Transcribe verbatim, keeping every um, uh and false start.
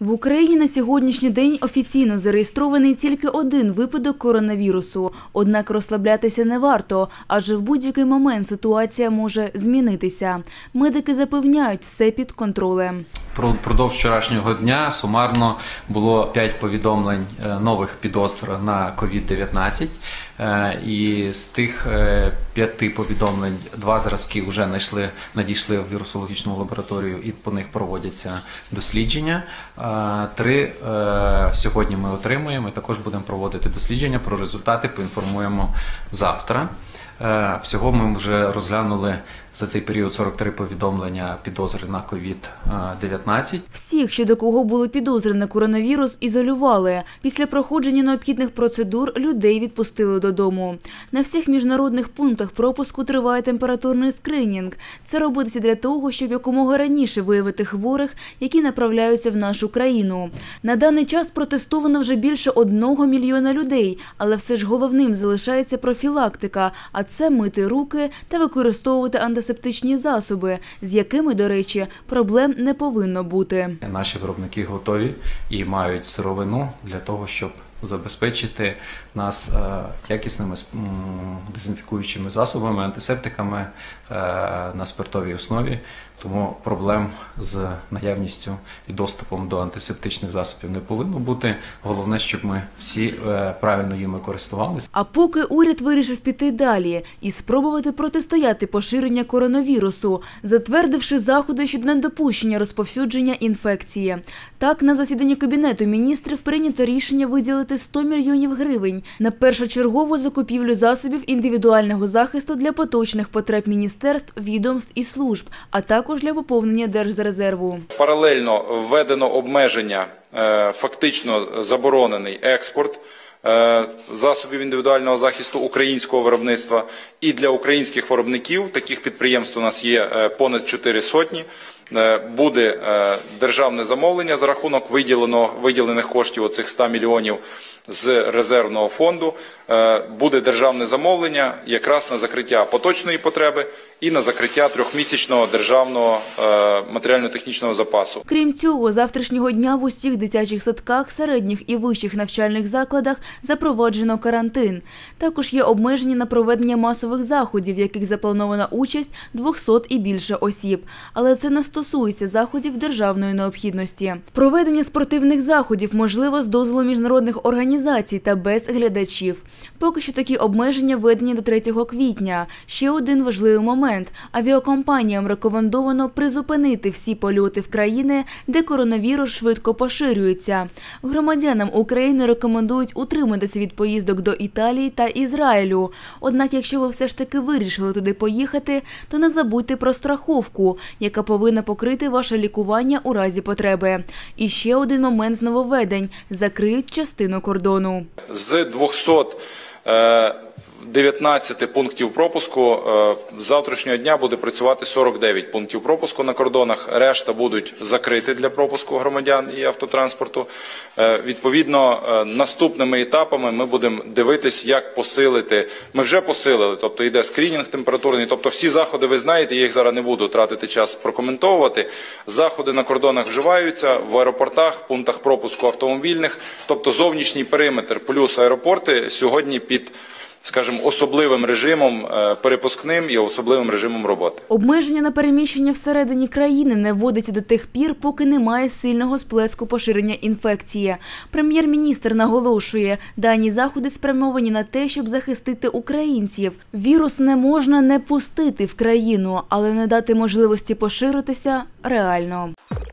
В Україні на сьогоднішній день офіційно зареєстрований тільки один випадок коронавірусу. Однак розслаблятися не варто, адже в будь-який момент ситуація може змінитися. Медики запевняють, все під контролем. Продовж вчорашнього дня сумарно було п'ять повідомлень нових підозр на ковід дев'ятнадцять. І з тих п'яти повідомлень два зразки вже знайшли, надійшли в вірусологічну лабораторію і по них проводяться дослідження. Три сьогодні ми отримуємо і також будемо проводити дослідження. Про результати поінформуємо завтра. Всього ми вже розглянули за цей період сорок три повідомлення підозри на ковід дев'ятнадцять. Всіх, щодо кого були підозри на коронавірус, ізолювали. Після проходження необхідних процедур людей відпустили додому. На всіх міжнародних пунктах пропуску триває температурний скринінг. Це робиться для того, щоб якомога раніше виявити хворих, які направляються в нашу країну. На даний час протестовано вже більше одного мільйона людей, але все ж головним залишається профілактика, а це мити руки та використовувати антисептичні засоби, з якими, до речі, проблем не повинно бути. Наші виробники готові і мають сировину для того, щоб забезпечити нас якісними дезінфікуючими засобами, антисептиками на спиртовій основі. Тому проблем з наявністю і доступом до антисептичних засобів не повинно бути. Головне, щоб ми всі правильно їми користувалися. А поки уряд вирішив піти далі і спробувати протистояти поширенню коронавірусу, затвердивши заходи щодо недопущення розповсюдження інфекції. Так, на засіданні Кабінету міністрів прийнято рішення виділити сто мільйонів гривень на першочергову закупівлю засобів індивідуального захисту для поточних потреб міністерств, відомств і служб, а також для поповнення держрезерву. Паралельно введено обмеження, фактично заборонений експорт засобів індивідуального захисту українського виробництва. І для українських виробників, таких підприємств у нас є понад чотири сотні, буде державне замовлення за рахунок виділено, виділених коштів оцих ста мільйонів з резервного фонду. Буде державне замовлення якраз на закриття поточної потреби і на закриття трьохмісячного державного матеріально-технічного запасу. Крім цього, завтрашнього дня в усіх дитячих садках, середніх і вищих навчальних закладах запроваджено карантин. Також є обмеження на проведення масових заходів, в яких запланована участь двохсот і більше осіб. Але це не стосується заходів державної необхідності. Проведення спортивних заходів можливо з дозволу міжнародних організацій та без глядачів. Поки що такі обмеження введені до третього квітня. Ще один важливий момент. Авіакомпаніям рекомендовано призупинити всі польоти в країни, де коронавірус швидко поширюється. Громадянам України рекомендують утриматися від поїздок до Італії та Ізраїлю. Однак, якщо ви все ж таки вирішили туди поїхати, то не забудьте про страховку, яка повинна покрити ваше лікування у разі потреби. І ще один момент з нововведень – закриють частину кордону. З двохсот дев'ятнадцяти пунктів пропуску з завтрашнього дня буде працювати сорок дев'ять пунктів пропуску на кордонах. Решта будуть закриті для пропуску громадян і автотранспорту. Відповідно, наступними етапами ми будемо дивитись, як посилити. Ми вже посилили, тобто йде скринінг температурний, тобто всі заходи ви знаєте, я їх зараз не буду тратити час прокоментовувати. Заходи на кордонах вживаються, в аеропортах, пунктах пропуску автомобільних, тобто зовнішній периметр плюс аеропорти сьогодні під, скажімо, особливим режимом перепускним і особливим режимом роботи. Обмеження на переміщення всередині країни не вводиться до тих пір, поки немає сильного сплеску поширення інфекції. Прем'єр-міністр наголошує, дані заходи спрямовані на те, щоб захистити українців. Вірус не можна не пустити в країну, але не дати можливості поширитися реально.